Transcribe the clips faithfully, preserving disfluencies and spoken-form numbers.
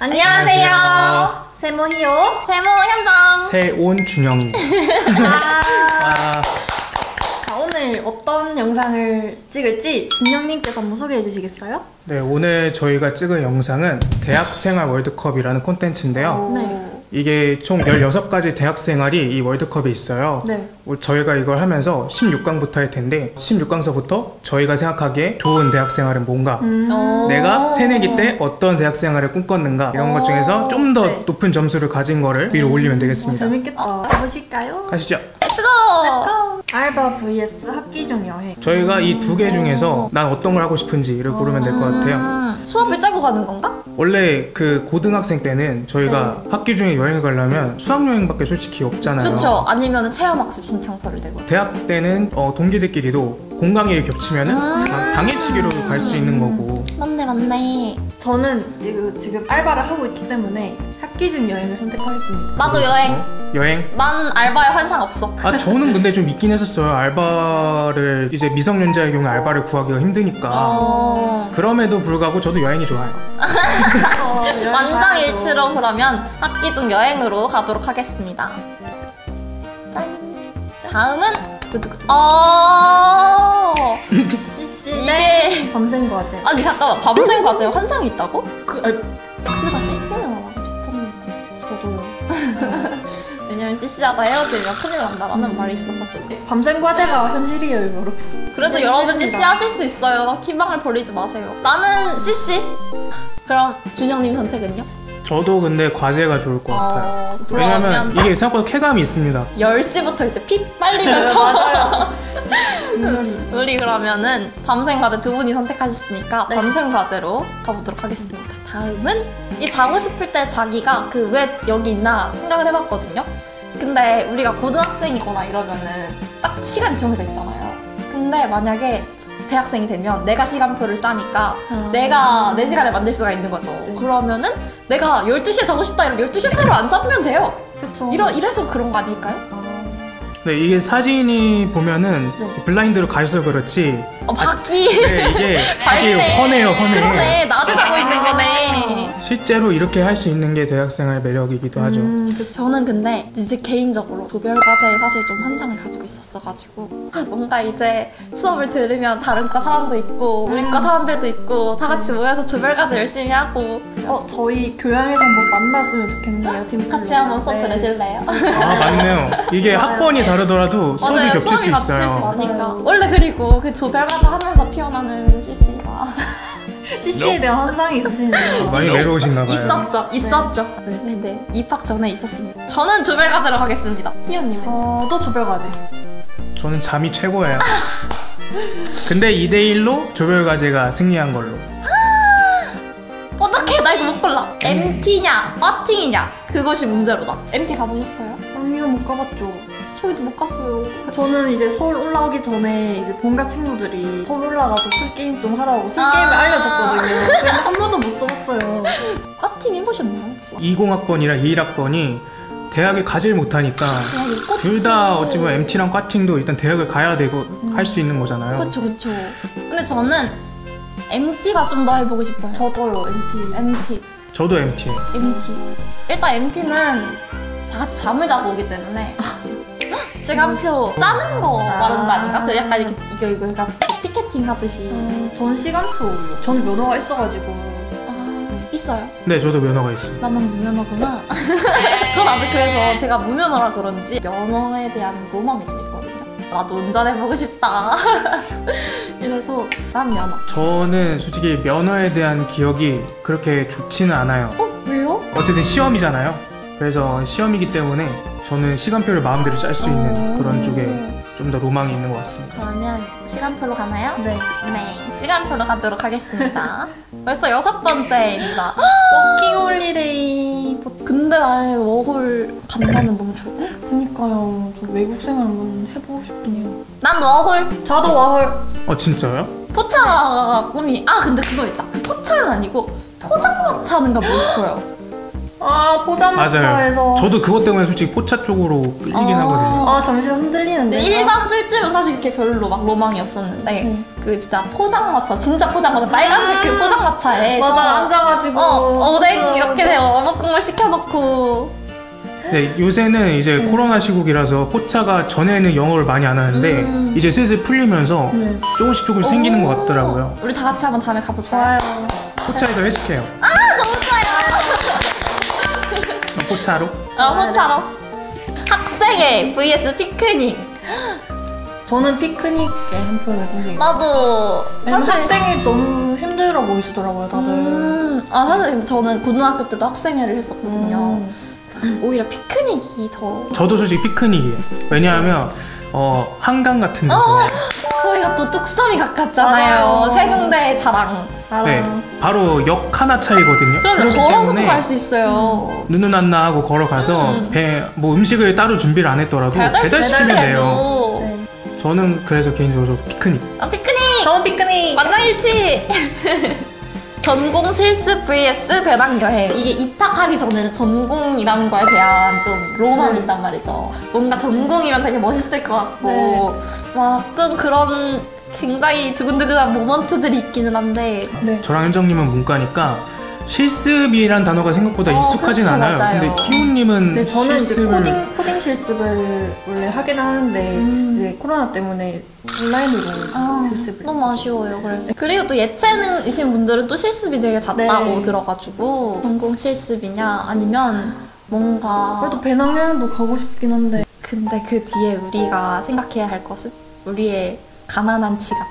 안녕하세요. 세모희요. 세모 현정. 세온 준영입니다. 아. 자, 오늘 어떤 영상을 찍을지 준영님께서 한번 소개해 주시겠어요? 네, 오늘 저희가 찍을 영상은 대학생활 월드컵이라는 콘텐츠인데요. 네. 이게 총 열여섯 가지 대학생활이 이 월드컵에 있어요. 네. 저희가 이걸 하면서 십육 강부터 할 텐데 십육 강서부터 저희가 생각하기에 좋은 대학생활은 뭔가, 음. 내가 새내기 때 어떤 대학생활을 꿈꿨는가, 이런 것 중에서 좀 더 네. 높은 점수를 가진 거를 위로 올리면 어, 되겠습니다. 재밌겠다. 가보실까요? 가시죠. 렛츠고! 렛츠고! 알바 vs 학기 중 여행. 저희가 이 두 개 중에서 난 어떤 걸 하고 싶은지를 고르면 될 것 같아요. 음, 수업을 짜고 가는 건가? 원래 그 고등학생 때는 저희가 학기 중에 여행을 가려면 수학여행밖에 솔직히 없잖아요. 그렇죠. 아니면 체험학습 신청서를 내고. 대학 때는 어, 동기들끼리도 공강일이 겹치면은 음 다- 당일치기로 갈 수 있는 거고. 맞네 맞네. 저는 이거 지금 알바를 하고 있기 때문에 학기 중 여행을 선택하겠습니다. 나도 여행. 어? 여행? 난 알바에 환상 없어. 아 저는 근데 좀 있긴 했었어요. 알바를 이제 미성년자의 경우 알바를 구하기가 힘드니까. 어... 그럼에도 불구하고 저도 여행이 좋아요. 어, 여행 가야죠. 만장일치로 그러면 학기 중 여행으로 가도록 하겠습니다. 짠. 다음은 두두두. 어. 씨씨. 네. 밤샘 과제. 아니 잠깐만, 밤샘 과제에 환상이 있다고? 그, 아니, 근데 나 씨씨는 안 하고 싶었는데. 저도 왜냐면 씨씨하다 헤어지면 큰일 난다라는 말이 있어가지고. 밤샘 과제가 현실이에요, 여러분. 그래도 네, 여러분 현실입니다. 씨씨 하실 수 있어요. 희망을 버리지 마세요. 나는 씨씨. 그럼 준영님 선택은요? 저도 근데 과제가 좋을 것 같아요. 어, 왜냐면 그러면 이게 생각보다 쾌감이 있습니다. 열 시부터 이제 피 빨리면서 맞아요. 음. 우리 그러면은 밤샘 과제 두 분이 선택하셨으니까 네. 밤샘 과제로 가보도록 하겠습니다. 다음은 이 자고 싶을 때 자기가 그 왜 여기 있나 생각을 해봤거든요. 근데 우리가 고등학생이거나 이러면은 딱 시간이 정해져 있잖아요. 근데 만약에 대학생이 되면 내가 시간표를 짜니까 아. 내가 내 시간을 만들 수가 있는 거죠. 네. 그러면은 내가 열두 시에 자고 싶다 이러면 열두 시에 수업을 안 잡으면 돼요. 그쵸. 이러, 이래서 그런 거 아닐까요? 아, 네, 이게 사진이 보면은 네. 블라인드로 가려서 그렇지. 어, 바퀴. 네, 이게 밝네. 되게 훤해요, 훤해. 그러네. 낮에 자고 있는 거네. 실제로 이렇게 할 수 있는 게 대학생활 매력이기도 하죠. 음, 그 저는 근데 이제 개인적으로 조별 과제에 사실 좀 환상을 가지고 있었어가지고 아, 뭔가 이제 수업을 들으면 다른 과 사람도 있고 우리 과 사람들도 있고 다 같이 모여서 조별 과제 열심히 하고 어, 저희 교양에서 한번 만났으면 좋겠네요, 팀. 같이 한번 수업 들으실래요? 아, 맞네요. 이게 맞아요. 학번이 다르더라도 수업이 맞아요. 겹칠 수 수업이 겹칠 있어요. 수 있으니까. 맞아요. 원래 그리고 그 조별 과제 하면서 피어나는 씨씨가 씨씨에 대한 환상이 있으시네요. 많이 외로우신가 봐요. 있었죠. 있었죠. 네. 네네. 입학 전에 있었습니다. 저는 조별 과제로 가겠습니다. 희연님. 저도 조별 과제. 저는 잠이 최고예요. 근데 이 대 일로 조별 과제가 승리한 걸로. 어떡해, 나 이거 못 골라. 엠티냐 과팅이냐 그것이 문제로다. 엠티 가보셨어요? 아니요, 못 가봤죠. 저희도 못 갔어요. 저는 이제 서울 올라오기 전에 이제 본가 친구들이 서울 올라가서 술 게임 좀 하라고 술 아. 게임을 알려줬거든요. 그래서 한 번도 못 써봤어요. 과팅 해보셨나요? 혹시? 이십 학번이랑 이십일 학번이 대학에 가질 못하니까 둘 다 어찌 보면 엠티랑 과팅도 일단 대학을 가야 되고 할 수 있는 거잖아요. 그쵸 그쵸. 근데 저는 엠티가 좀 더 해보고 싶어요. 저도요, 엠티. 엠티. 저도 엠티예요. 엠티. 일단 엠티는 다 같이 잠을 자고 오기 때문에 시간표 짜는 거 말하는 거 아닌가? 그 약간 이렇게 이거 이거 해가지고 티켓팅 하듯이. 어, 전 시간표요. 전 면허가 있어가지고. 아, 있어요. 네, 저도 면허가 있어요. 나만 무면허구나. 전 아직 그래서 제가 무면허라 그런지 면허에 대한 로망이 좀 있거든요. 나도 운전해보고 싶다. 이래서 난 면허. 저는 솔직히 면허에 대한 기억이 그렇게 좋지는 않아요. 어? 왜요? 어쨌든 시험이잖아요. 그래서 시험이기 때문에 저는 시간표를 마음대로 짤 수 있는 그런 쪽에 좀 더 로망이 있는 것 같습니다. 그러면 시간표로 가나요? 네. 네, 시간표로 가도록 하겠습니다. 벌써 여섯 번째입니다. 워킹 홀리데이. 근데 나의 워홀 간다면 너무 좋을 것 같아. 그니까요. 저 외국 생활 한번 해보고 싶긴 해요. 난 워홀. 저도 워홀. 어, 진짜요? 포차가 꿈이. 아 근데 그거 있다. 그 포차는 아니고 포장마차는 가보고 싶어요. 아 포장마차에서. 맞아요. 저도 그것 때문에 솔직히 포차 쪽으로 끌리긴 어. 하거든요. 아 잠시만 흔들리는데. 근데 일반 술집은 사실 그렇게 별로 막 로망이 없었는데 네. 그 진짜 포장마차 진짜 포장마차 빨간색 그 포장마차에 맞아 앉아가지고. 어 어묵 소주 이렇게 한잔. 어묵 국물 시켜놓고 네, 요새는 이제 네. 코로나 시국이라서 포차가 전에는 영어를 많이 안 하는데 음. 이제 슬슬 풀리면서 네. 조금씩 조금씩 생기는 것 같더라고요. 우리 다 같이 한번 다음에 가볼까요? 좋아요. 포차에서 회식해요. 너무 좋아요. 포차로. 아 포차로 학생회 vs 피크닉. 저는 피크닉에 한 표를 던지겠어요. 나도 왜냐면 사실 학생이 너무 힘들어 보이시더라고요 다들. 음, 아 사실 근데 저는 고등학교 때도 학생회를 했었거든요. 음. 오히려 피크닉이 더 저도 솔직히 피크닉이에요. 왜냐하면 어, 한강 같은 데서 어, 저희가 또 뚝섬이 가깝잖아요. 맞아요. 세종대 자랑. 알아. 네, 바로 역 하나 차이거든요. 그럼 그렇기 걸어서도 때문에 갈 수 있어요. 눈은 안 나 하고 걸어가서 음. 배, 뭐 음식을 따로 준비를 안 했더라도 배달 배달시키면 배달시켜줘. 돼요. 네. 저는 그래서 개인적으로 저도 피크닉. 아 피크닉. 저는 피크닉. 만장일치. 전공 실습 vs 배낭여행. 이게 입학하기 전에는 전공이라는 거에 대한 좀 로망이 네. 있단 말이죠. 뭔가 전공이면 되게 멋있을 것 같고 막 좀 그런 굉장히 두근두근한 모먼트들이 있기는 한데 네. 저랑 현정님은 문과니까 실습이란 단어가 생각보다 어, 익숙하진 그렇죠, 않아요. 맞아요. 근데 키우님은 네, 저는 이제 실습을 코딩 코딩 실습을 원래 하긴 하는데 음. 이제 코로나 때문에 온라인으로 아, 실습을. 너무 아쉬워요. 그래서 그리고 또 예체능이신 분들은 또 실습이 되게 잦다고 네. 들어가지고 전공 실습이냐 아니면 뭔가 그래도 배낭여행도 가고 싶긴 한데. 근데 그 뒤에 우리가 생각해야 할 것은 우리의 가난한 지갑,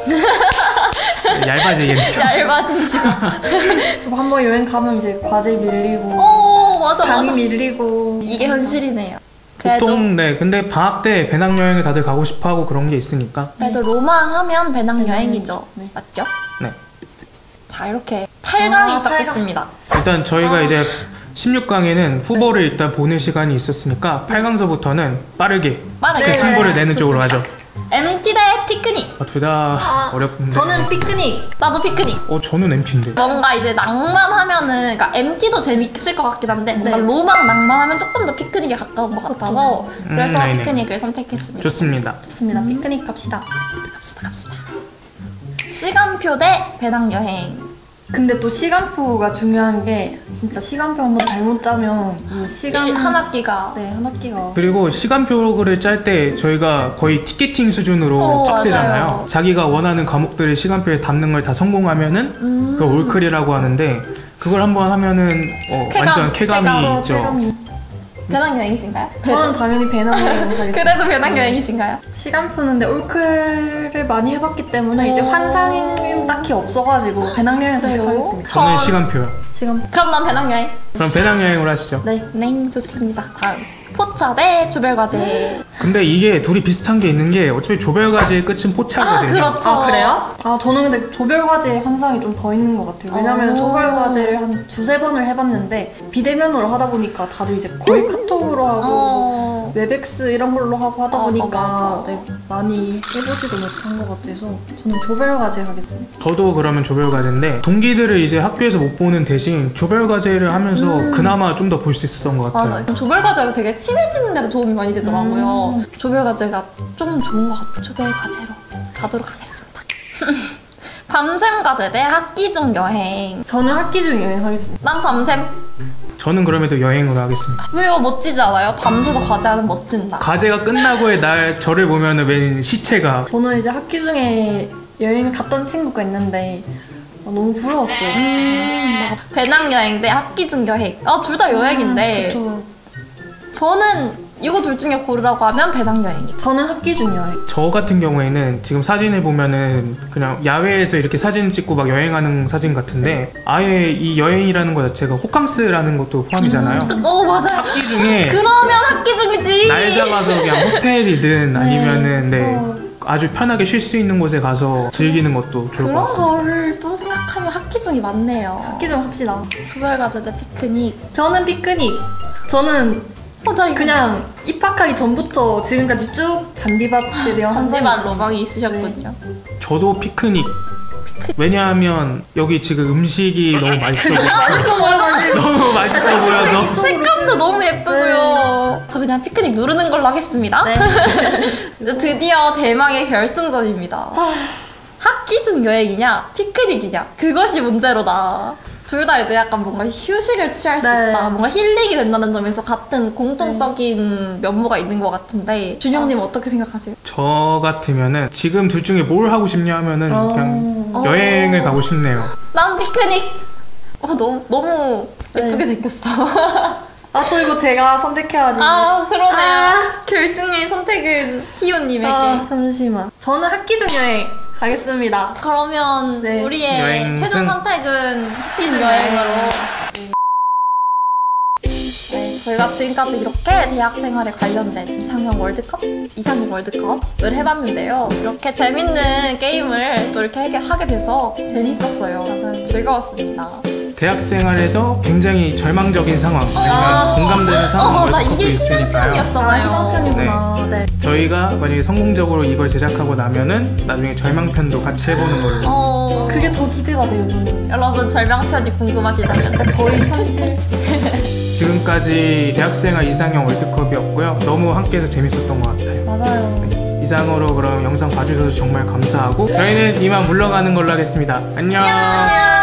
얇아지겠죠. 얇아진 지갑. 한번 여행 가면 이제 과제 밀리고 어 맞아 강의 맞아. 밀리고 이게 현실이네요. 그래도 보통 네, 근데 방학 때 배낭여행을 다들 가고 싶어하고 그런 게 있으니까. 그래도 로망하면 배낭여행이죠. 네. 맞죠? 네. 자 이렇게 팔 강이 아, 시작됐습니다. 일단 저희가 아. 이제 십육 강에는 후보를 일단 보는 시간이 있었으니까 팔 강서부터는 빠르게 빠르게 그 승부를 내는 쪽으로 좋습니다. 가죠. 엠티 대 피크닉. 아, 둘 다 아, 어렵는데. 저는 피크닉. 나도 피크닉. 어 저는 엠티인데. 뭔가 이제 낭만하면은 그러니까 엠티도 재밌을 것 같긴 한데 뭔가 네. 로망 낭만하면 조금 더 피크닉에 가까운 것 같아서 그래서 음, 네네. 피크닉을 선택했습니다. 좋습니다. 좋습니다. 피크닉 갑시다. 갑시다 갑시다. 시간표 대 배낭여행. 근데 또 시간표가 중요한 게 진짜 시간표 한번 잘못 짜면 이 시간 일- 한 학기가 네, 한 학기가 그리고 시간표를 짤 때 저희가 거의 티켓팅 수준으로 어, 빡세잖아요. 맞아요. 자기가 원하는 과목들을 시간표에 담는 걸 다 성공하면은 음. 그걸 올클이라고 하는데 그걸 한번 하면은 어, 쾌감, 완전 쾌감이 쾌감. 저 있죠. 쾌감이. 배낭여행이신가요? 저는 당연히 배낭여행 하겠습니다. 그래도 배낭여행이신가요? 시간표는데 올클을 많이 해봤기 때문에 이제 오. 환상이 딱히 없어가지고 배낭여행 선택하겠습니다. 저는 전- 시간표요. 시간 그럼 난 배낭여행. 그럼 배낭여행으로 하시죠. 네. 네 좋습니다. 다음 포차 대 조별과제. 근데 이게 둘이 비슷한 게 있는 게 어차피 조별과제의 끝은 아 포차거든요. 그렇죠. 아 그래요? 아 저는 근데 조별과제 환상이 좀 더 있는 것 같아요. 왜냐면 오. 조별과제를 한 두세 번을 해봤는데 비대면으로 하다 보니까 다들 이제 거의 카톡으로 하고 어... 웹엑스 이런 걸로 하고 하다 맞아, 보니까 맞아. 네, 많이 해보지도 못한 것 같아서 저는 조별과제 하겠습니다. 저도 그러면 조별과제인데 동기들을 이제 학교에서 못 보는 대신 조별과제를 하면서 그나마 좀 더 볼 수 있었던 것 같아요. 맞아요. 조별과제가 되게 친해지는 데도 도움이 많이 되더라고요. 음. 조별과제가 좀 좋은 것 같아요. 조별과제로 가도록 하겠습니다. 밤샘 과제 대 학기 중 여행. 저는 학기 중 여행하겠습니다. 난 밤샘. 저는 그러면도 여행으로 하겠습니다. 왜요? 멋지지 않아요? 밤새도 과제하는 멋진 날. 과제가 끝나고의 날 저를 보면은 웬 시체가 저는 이제 학기 중에 여행 갔던 친구가 있는데 어, 너무 부러웠어요. 음, 맞아. 배낭여행 대 학기 중 여행. 아, 둘 다 여행인데. 그쵸. 저는 이거 둘 중에 고르라고 하면 배낭여행이죠. 저는 학기 중 여행. 저 같은 경우에는 지금 사진을 보면은 그냥 야외에서 이렇게 사진 찍고 막 여행하는 사진 같은데 아예 이 여행이라는 것 자체가 호캉스라는 것도 포함이잖아요. 어, 맞아요. 학기 중에 그러면 학기 중이지. 날 잡아서 그냥 호텔이든 아니면은 네, 저 아주 편하게 쉴 수 있는 곳에 가서 즐기는 것도 좋을 것 그런 같습니다. 거를 또 생각하면 학기 중이 많네요. 학기 중 합시다. 조별과제 대 피크닉. 저는 피크닉. 저는 어, 나 이거 그냥 입학하기 전부터 지금까지 쭉 잔디밭에 대한 환상이 잔디밭 있어요. 로망이 있으셨군요. 저도 피크닉. 왜냐하면 여기 지금 음식이 너무 맛있어서 맛있어 보여가지고 너무 맛있어 보여서. 색감도 너무 예쁘고요. 저 그냥 피크닉 누르는 걸로 하겠습니다. 네. 드디어 대망의 결승전입니다. 학기 중 여행이냐 피크닉이냐 그것이 문제로다. 둘 다 이제 약간 뭔가 휴식을 취할 수 네. 있다, 뭔가 힐링이 된다는 점에서 같은 공통적인 면모가 있는 것 같은데 준영님 어떻게 생각하세요? 저 같으면은 지금 둘 중에 뭘 하고 싶냐 하면은 어. 그냥 어. 여행을 가고 싶네요. 난 피크닉. 와 너무 너무 네. 예쁘게 생겼어. 아, 또 이거 제가 선택해야지. 아 그러네요. 아. 결승의 선택은 희호님에게. 아, 잠시만. 저는 학기 중 여행 가겠습니다. 그러면 네. 우리의 여행 최종 승. 선택은 학기 중 여행. 여행으로. 네, 저희가 지금까지 이렇게 대학 생활에 관련된 이상형 월드컵, 이상형 월드컵을 해봤는데요. 이렇게 재밌는 게임을 또 이렇게 하게- 하게 돼서 재밌었어요. 맞아요. 즐거웠습니다. 대학 생활에서 굉장히 절망적인 상황, 아니면 아. 공감되는 어 상황 맞아, 월드컵도 이게 있으니까요. 아, 희망편이었잖아요. 희망편이구나. 네. 저희가 만약에 성공적으로 이걸 제작하고 나면은 나중에 절망편도 같이 해보는 걸로. 어, 그게 더 기대가 돼요, 저는. 여러분 절망편이 궁금하시다면 저희 현실. 지금까지 대학생활 이상형 월드컵이었고요. 너무 함께해서 재밌었던 것 같아요. 맞아요. 이상으로 그럼 영상 봐주셔서 정말 감사하고 저희는 이만 물러가는 걸로 하겠습니다. 안녕. 안녕.